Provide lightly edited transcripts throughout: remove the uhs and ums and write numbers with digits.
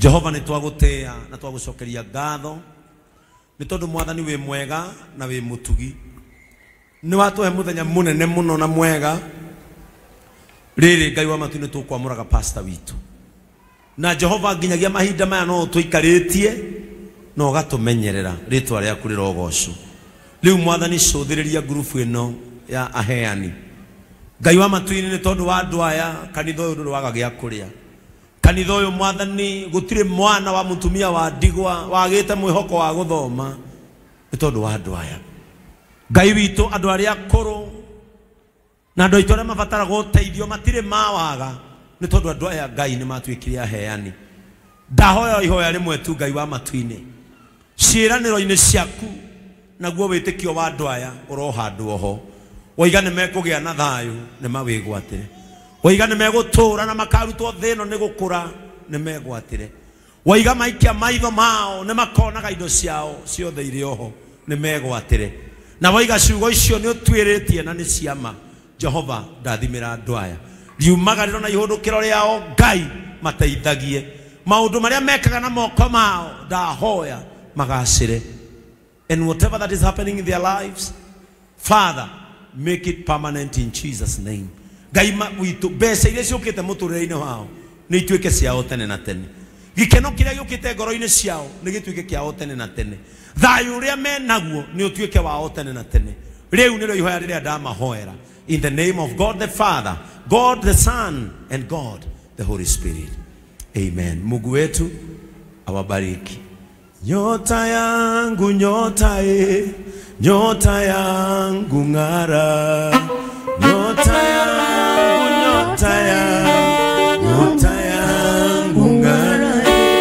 Jehova nitwagutea na twagucokeria ngatho ni tondu mwathani we mwega na we mutugi ni watuhe muthenya munene muno na mwega riri Ngai wa matu ni tukwamuraga pastor witu na Jehova nginyagia mahinda maya no tuikaritie no gatumenyerera ritwa riaku rirogocu riu mwathani cuthiriria group ino ya aheani Ngai wa matu ni tondu wa andu aya kanitha uyu ndwaga gia kuria kanitha uyu mwathani gutire mwana wa mutumia wa ndigwa wagite mwihoko wa guthoma ni tondu wa andu aya Ngai witu andu aria akuru na andu aitu aria mabatara guteithio matire mawaga ni tondu andu aya Ngai ni matwikire aheani ndahoya ihoya rimwe tu Ngai wa matu-ini ciiraniro-ini ciaku naguo witikio wa andu aya urohandwo ho oiga ni mekugia na thayu ni mawigwatire oiga ni megutura na makarutwo thino ni gukura ni megwatire oiga maikia maitho mao ni makonaga indo ciao ciothe iri oho ni megwatire na oiga ciugo icio ni utwiritie na ni ciama Jehova ndathimira andu aya riumagariro na ihundukiro riao Ngai mateithagie maundu maria mekaga na moko mao ndahoya magacire and whatever that is happening in their lives Father make it permanent in Jesus name Ngai witu besa ile ciukite muturire-ini wao ni ituike ciao tene na tene gikeno kiria giukite ngoro-ini ciao ni gituike kiao tene na tene thayu uria menaguo ni utuike wao tene na tene riu niro ihoya riria ndamahoera in the name of God the Father, God the Son, and God the Holy Spirit. Amen. Mungu wetu awabariki. Nyota yangu nyota nyota yangu ngara. Nyota yangu nyota nyota yangu ngara.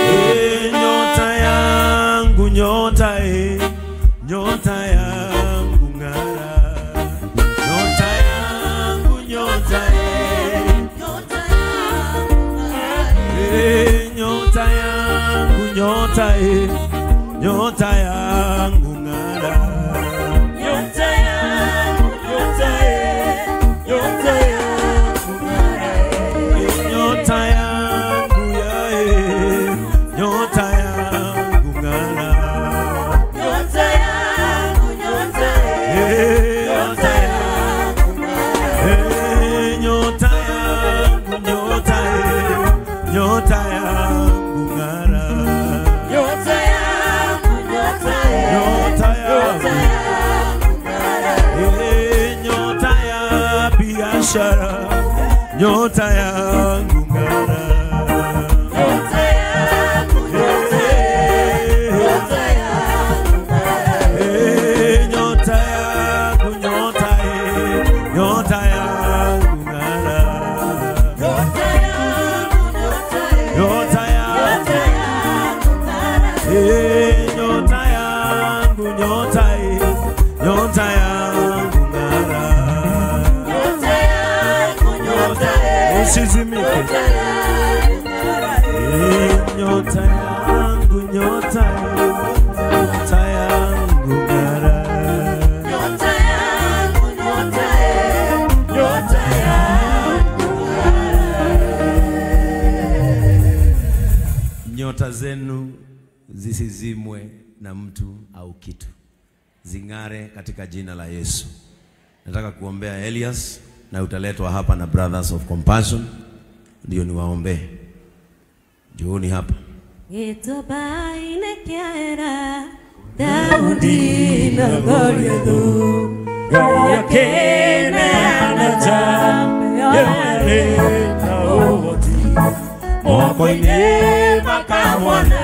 Nyota yangu nyota nyota yangu ngara. Nyota yangu nyota nyota yangu nyota nyota yangu ngara. Nyota yangu nyota nyota yangu ngara. Nyota yangu nyota yangu ngara. Nyota yangu nyota nyota yangu ngara. Nyota yangu nyota nyota yangu ngara. Nyota yangu nyota nyota yangu ngara. Nyota ya biashara nyota yangu ngara. Nyota yangu nyota nyota yangu ngara. Nyota yangu nyota nyota yangu ngara. Nyota yangu nyota nyota yangu ngara. Nyota yangu nyota nyota yangu ngara. Nyota yangu nyota usizimike. Nyota yangu nyota nyota yangu ngara. Nyota yangu nyota nyota yangu ngara. Nyota zenu zisizimwe na mtu au kitu, zingare katika jina la Yesu. Nataka kuombea Elias na utaletwa hapa na Brothers of Compassion ndio niwaombee. Juoni hapa. Etobaine kiara Daudi na Goliath Gaya kene anatam Yere na oti Moko ine makamwana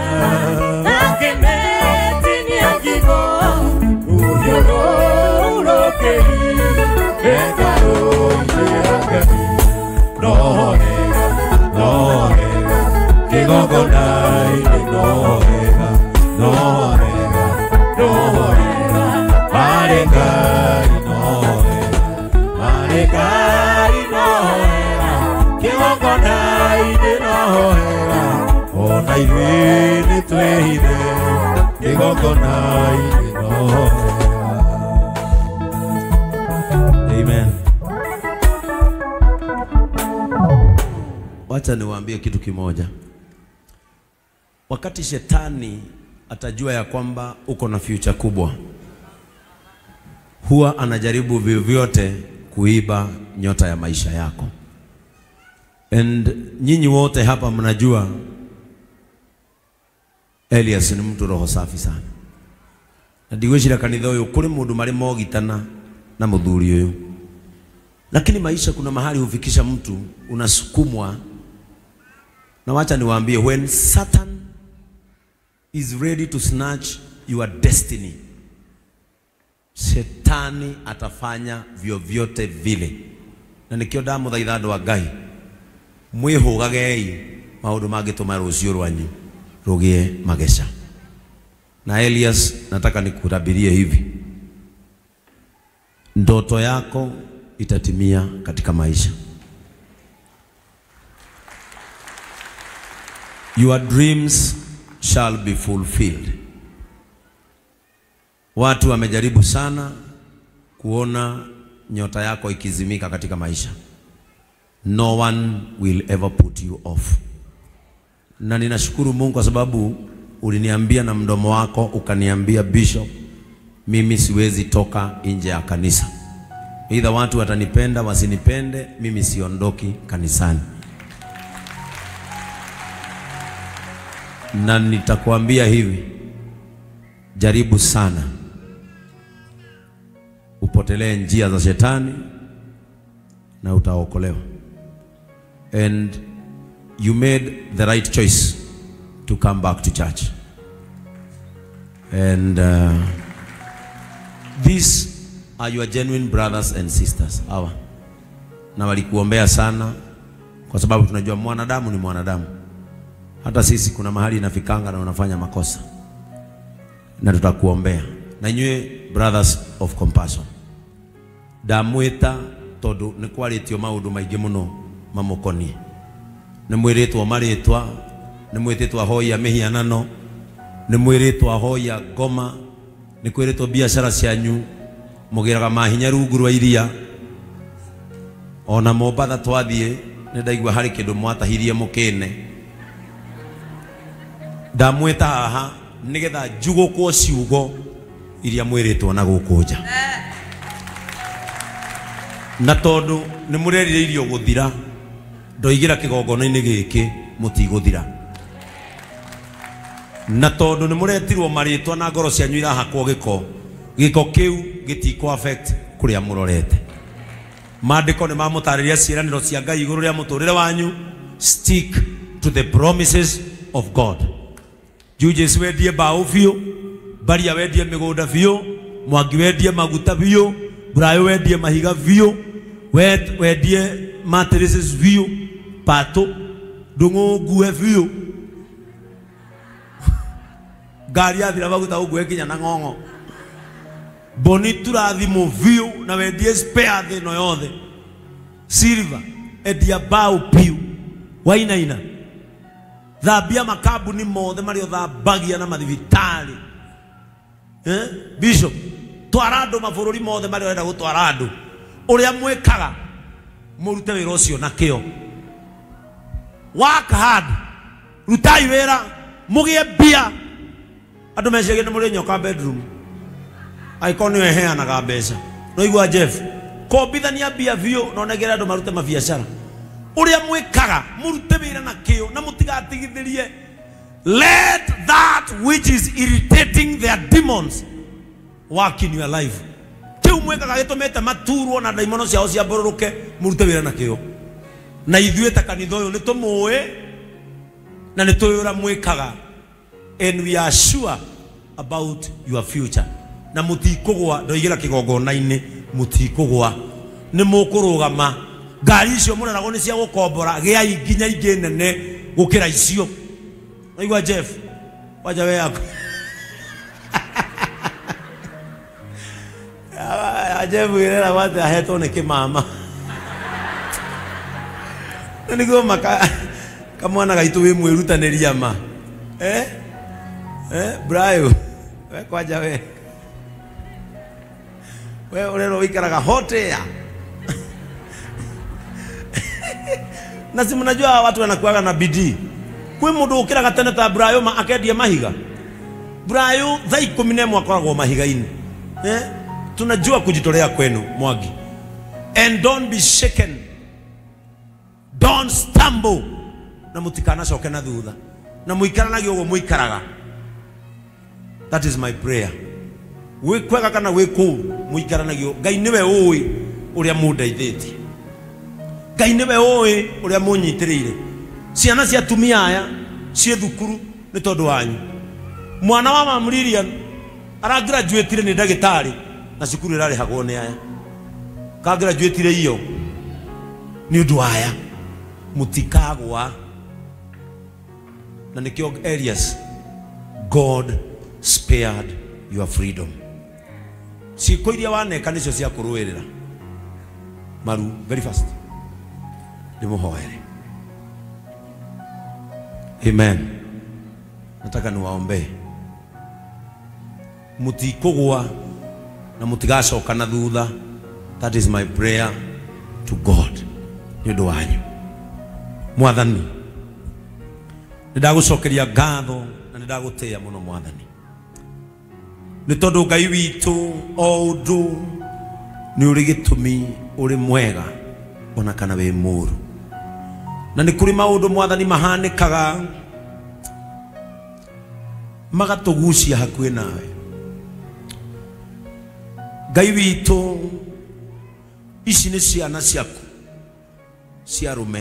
Akemeti ni agigo Uyoro urokeri Ekaro ine akami Nohonega, nohonega Kigogonai nohonega, nohonega, nohonega Marekai nohonega, marekai nohonega Kigogonai nohonega Ona iwini twehide Kigogonai nohonega. Amen. Wacha niwaambie kitu kimoja. wakati shetani atajua ya kwamba uko na future kubwa, huwa anajaribu vyovyote kuiba nyota ya maisha yako. And nyinyi wote hapa mnajua Elias ni mtu roho safi sana. Na ndigwishira kanitha uyu kuri mundu mari mogitana na muthuri uyu. Lakini maisha kuna mahali hufikisha mtu unasukumwa. Na wacha niwaambie, when Satan is ready to snatch your destiny, Shetani atafanya vyovyote vile. Na nikio damu thaitha andu a Ngai, mwihugagei maundu mangituma rucio rwanyu rugie magesha. Na Elias, nataka nikutabirie hivi, ndoto yako itatimia katika maisha. Your dreams shall be fulfilled. Watu wamejaribu sana kuona nyota yako ikizimika katika maisha. No one will ever put you off. Na ninashukuru Mungu kwa sababu uliniambia na mdomo wako ukaniambia, Bishop, mimi siwezi toka nje ya kanisa. Either watu watanipenda wasinipende, mimi siondoki kanisani. Na nitakwambia hivi, jaribu sana upotelee njia za shetani na utaokolewa. And you made the right choice to come back to church. And these are your genuine brothers and sisters. Hawa na walikuombea sana, kwa sababu tunajua mwanadamu ni mwanadamu. Hata sisi kuna mahali inafikanga na unafanya makosa, na tutakuombea. Na nywe brothers of compassion, ndamwita tondu ni kwaritio maundu maingi muno mamukoni. Ni mwiritwo maritwa, ni mwiritwo hoya mihianano, ni mwiritwo hoya ngoma, ni kwiritwo biashara cianyu mugiraga mahinya rungu rwa iria. Ona Mombatha twathie ni ndaigua hari kindu mwatahirie mukine. Ndamwita haha nigetha njugukwo ciugo iria mwiritwo na gukunja. Na tondu ni murerireirio guthira, ndoigira kigongona-ini giki mutiguthira. Na tondu ni muretirwo maritwa na ngoro cianyu irahakwo giko kiu gitiko affect kuria murorete. Maandiko ni mamutariria ciiraniro cia Ngai iguru ria muturire wanyu. Stick to the promises of God. Jujes wedie bao biu, Baria wedie migunda biu, Mwangi wedie maguta biu, Burayo wedie mahiga biu, wedie mattresses biu, Pato Ndungu gue biu. Gari athira baguta ugue kinya na ngongo. Bonitura thimu biu na wedie spare thino yothe. Silver edia bao biu. Wainaina thabia makabuni mothe mario thabagia na mathibitari. Bishop, twarando mabũrũri mothe mario enda gutwarando. Uria mwekaga murute wĩra ũcio na kĩo. Work hard. Rutai wĩra, mugie bia. Andu meciagia nĩ mũrĩ nyoka bedroom. Aikoni weheanaga mbeca. No igua Jeff, kombithania bia biũ no negera andu marute mabiacara. Uria mwekaga murute wĩra na kĩo na mutigatigithirie. Let that which is irritating their demons work in your life. Kiu mwekaga gitumete maturwo na daimono ciao cia mbururuke, murute wĩra na kĩo. Na ithuĩ ta kanitha ũyũ nĩ tũmũĩ na nĩ tũĩ ũrĩa mwekaga. And we are sure about your future. Na mutikũgwa, ndoigira kigongona-inĩ mutikũgwa. Nĩ mũkũrũgama. Ngari icio mũraragwo nĩ cia gũkombora, gĩai nginya ingĩ nene gũkĩra icio. Naigua Jeff, waja we yako. Jeff wirera wate ahetwo nĩ kĩmama. Nĩguo maka kamwana gaitũ wĩ mwĩrutanĩria ma. Brayo, we kwaja we. We urero wikaraga hot air. Na si mnajua watu wanakuaga na bidii. Kwe mundu ukiraga tene ta Brayo akendia mahiga. Brayo thaa 11 akoragwo mahiga-ini. Tunajua kujitolea kwenu Mwangi. And don't be shaken. Don't stumble. Na mutikana coke na thutha. Na muikaranagia uguo muikaraga. That is my prayer. We kwega kana we ku muikaranagio. Ngai niwe uwi uria mundeithĩtie. Ngai niwe uwi uria munyitĩrĩire. Ciana cia tumia aya cie thukuru ni tondu wanyu. Mwana wa Mamlilian ara graduate ni ndagĩtarĩ na cukuru irarĩhagwo nĩ aya. Ka graduate iyo ni undu aya mutikagwa. Na nikio Elias, God spared your freedom. Ciĩko iria waneka nicio cia kũrũĩrĩra. Maru, very fast. Nimuhoere. Amen. Nataka niwaombe. Mutikugwa na mutigacoka na thutha. That is my prayer to God. Ni undu wanyu. Mwathani, nidagucokeria ngatho na nidagũtĩĩa mũno Mwathani. Nĩ tondũ Ngai witũ o ũndũ nĩ ũrĩ gĩtũmi, ũrĩ mwega ona kana wĩ mũũru. Na nĩ kũrĩ maũndũ Mwathani mahanĩkaga magatũgucia hakuhĩ nawe. Ngai witũ, ici nĩ ciana ciaku cia arũme.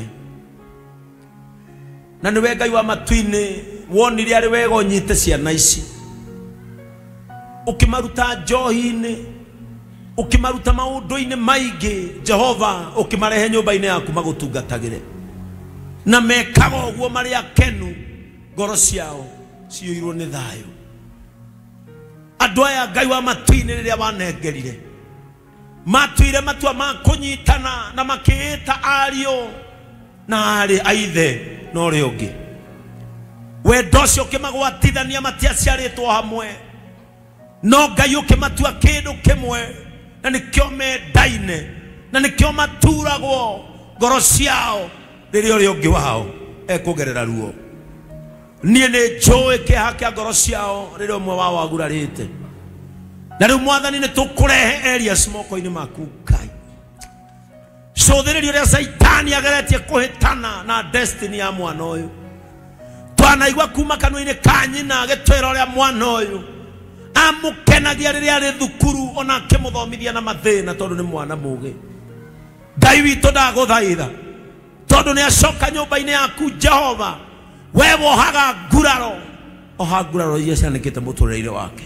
Na nĩwe Ngai wa matu-inĩ wonire arĩ wega ũnyite ciana ici, ukimaruta njohi-inĩ, ukimaruta maũndũ-inĩ maingĩ. Jehova ukimarehe nyũmba-inĩ yaku magũtungatagĩre, na mekaga ũguo marĩ akenu, ngoro ciao ciyũirwo nĩ thayũ. Andũ aya Ngai wa matu-inĩ rĩrĩa wanengerire matuire matua ma kũnyitana na makĩĩta ariũ na arĩ a ithe na ũrĩa ũngĩ. Wendo ũcio ũkĩmagwatithania matiaciarĩtwo hamwe, no Ngai ũkĩmatua kĩndũ kĩmwe, na nĩkĩo mendaine, na nĩkĩo maturagwo ngoro ciao rĩrĩa ũrĩa ũngĩ wao ekũgerera ruo. Niĩ nĩ njũĩ kĩeha kĩa ngoro ciao rĩrĩa ũmwe wao agurarĩte. Na rĩu Mwathani nĩ tũkũrehe Elias moko-inĩ maku Ngai. Cũthĩrĩria ũrĩa Saitani ageretie kũhĩtana na destiny ya mwana ũyũ. Twanaigua kuma kanua-inĩ ka nyina gĩtwĩra ũrĩa mwana ũyũ amũkenagia rĩrĩa arĩ thukuru, ona akĩmũthomithia na mathĩna tondũ nĩ mwana mũgĩ. Ngai witũ ndagũthaitha, tondũ nĩ acoka nyũmba-inĩ yaku Jehova, we wohaga nguraro, oha nguraro iria cianĩkĩte mũtũrĩre-inĩ wake.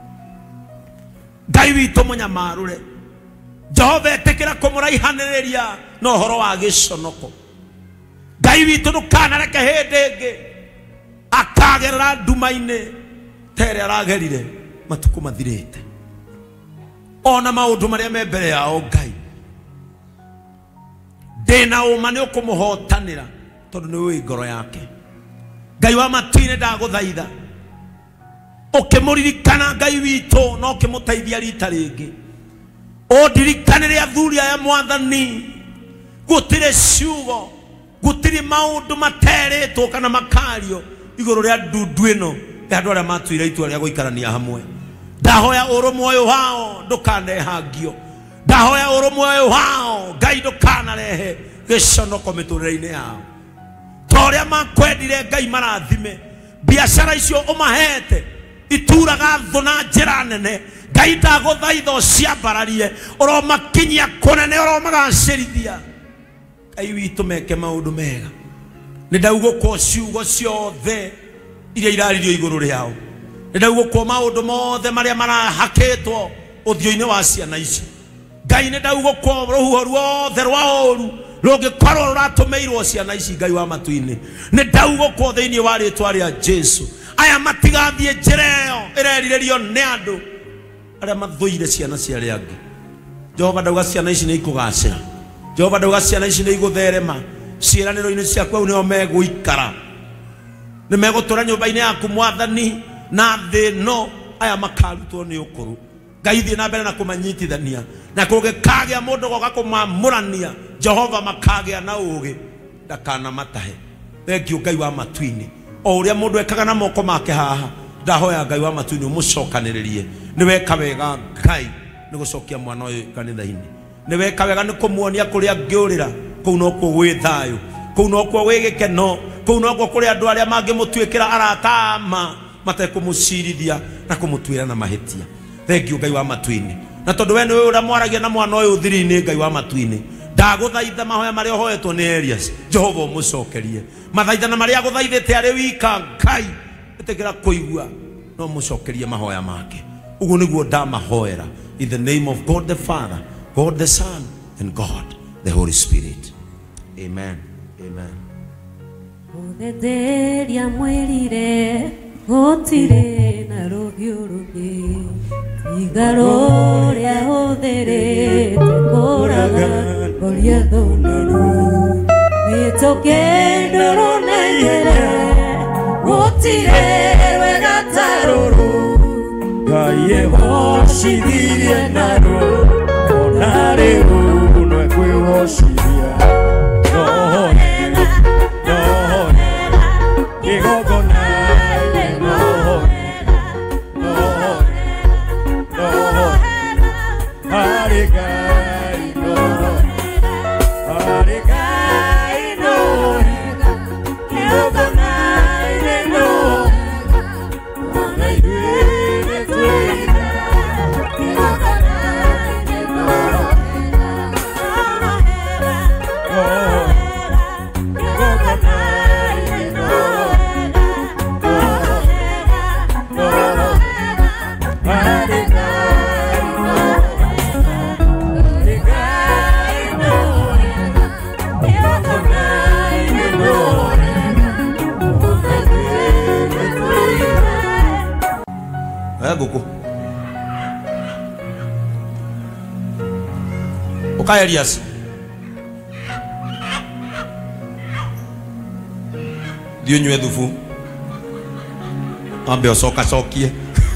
Ngai witũ mũnyamarũre, Jehova etĩkĩra kũmũraihanĩrĩria na ũhoro wa gĩconoko. Ngai witũ ndũkanareke hĩndĩ ĩngĩ akagerera nduma-inĩ ta ĩrĩa aragerire matukũ mathirĩte. Ona maũndũ marĩa me mbere yao Ngai, ndĩna ũma nĩ ũkũmũhotanĩra tondũ nĩ ũĩ ngoro yake. Ngai wa matu-inĩ ndagũthaitha, ũkĩmũririkana Ngai witũ na ũkĩmũteithia rita rĩngĩ. Ũndirikanĩre athuri aya Mwathani, gũtirĩ ciugo, gũtirĩ maũndũ materĩtwo kana makario igũrũ rĩa ndundu ĩno ya andũ arĩa matuire itua rĩa gũikarania hamwe. Ndahoya ũrũmwe ũyũ wao ndũkanehangio. Ndahoya ũrũmwe ũyũ wao Ngai ndũkanarehe gĩconoko mĩtũrĩre-inĩ yao. Ta ũrĩa makwendire Ngai marathime, biacara icio ũmahete ituraga thũ na njĩra nene. Ngai ndagũthaitha ũciambararie, ũromakinyia kũnene, ũromagacĩrithia. Ngai witũ meke maũndũ mega. Nĩ ndaugũkwo ciugo ciothe iria iraririo igũrũ rĩao. Nĩ ndaugũkwo maũndũ mothe marĩa marahakĩtwo ũthiũ-inĩ wa ciana ici. Ngai nĩ ndaugũkwo rũhuho ruothe rwa ũũru rũngĩkorwo rũratũmĩirwo ciana ici Ngai wa matu-inĩ. Nĩ ndaugũkwo thĩinĩ wa rĩĩtwa rĩa Jesu, aya matigathiĩ njĩra ĩyo ĩrerirĩrio nĩ andũ arĩa mathũire ciana cia arĩa angĩ. Jehova ndauga ciana ici nĩ ikũgacĩra. Jehova ndauga ciana ici nĩ igũtherema. Ciĩranĩro-inĩ ciaku hau nĩho megũikara. Nĩ megũtũra nyũmba-inĩ yaku Mwathani, na thĩ ĩno aya makarutwo nĩ ũkũrũ. Ngai thiĩ na mbere na kũmanyitithania, na kũngĩkagĩa mũndũ goka kũmamũrania Jehova makagĩa na ũũgĩ ndakanamatahe. Thengiũ Ngai wa matu-inĩ o uria mundu ekaga na moko make haha ndahoya Ngai wa matu-ini umucokaniririe ni weka wega Ngai ni gucokia mwana uyu kanitha-ini ni weka wega ni kumuonia kuria ngiurira kuu no kuo gwi thayu kuu no kuo gwi gikeno kuu no kuo kuria andu aria mangimutwikira aratama matekumucirithia na kumutwira na mahitia. Thank you Ngai wa matu-ini na tondu we niwe uria mwaragia na mwana uyu thiri-ini Ngai wa matu-ini ndaguthaitha mahoya maria hoetwo ni Elias Jehova umucokerie mathaithana maria guthaithite ari wika Ngai etekera kuigua no mucokerie mahoya make uguo niguo ndamahoera in the name of God the Father, God the Son and God the Holy Spirit. Amen. Amen. Uthetheria mwirire gutire na rũhiũ rũngĩ igaro ria huthirite kũraga ngoria thũndũru wĩtũke ndũrũ na igere gutire wega ta rũrũ Ngai egocithirie narũ ona rĩu no ekwĩgociria nohonera nohonera igongona-inĩ nohonera nohonera nohonera harĩ Ngai nohonera harĩ Ngai nohonera igongona-inĩ nohonera ona ithuĩ nĩtwĩra igongona-inĩ nohonera nohonera igongona-inĩ nohonera nohonera harĩ Ngai nohonera igongona-inĩ nohonera ona ithuĩ nĩtwĩra. Guku ukaya Elias dio nywe thubu ambe osoka cokie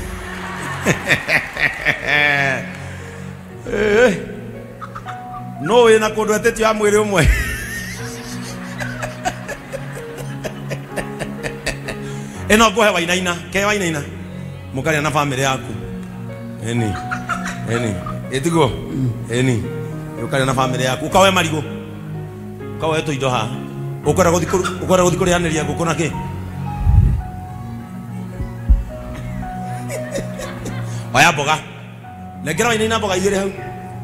no wina kundu etetio ya mwiri umwe eno ngohe Wainaina ke Wainaina mukaria na family yaku eni etigo eni ukaria na family yaku ukawe marigo ukawe to indo ha ukora guthi kurianiria nguku na ki oya mboga negera Wainaina mboga igire hau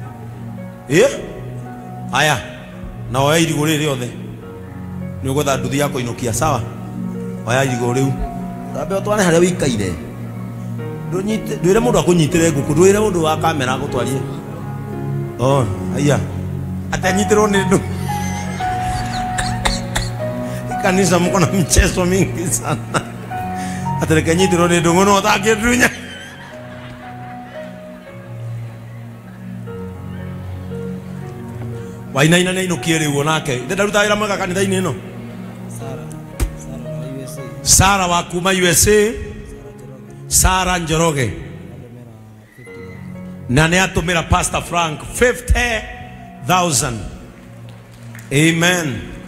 aya na oya irigo riri othe ni ugutha nduthi yako inukia sawa oya irigo riu tambe otwane haria wikaire ndwire mundu akunyitire nguku ndwire mundu wa kamera gutwarie aya atanyitirwo ni ndu kanisa mko na mchezo mingi sana atareke nyitirwo ni ndu ngono utangidunya Wainaina ni inukie riu onake ndenda ruta wira mwega kanitha-ini ino Sara wa kuma USA Sara Njoroge na ne atumira Pastor Frank 50,000. Amen.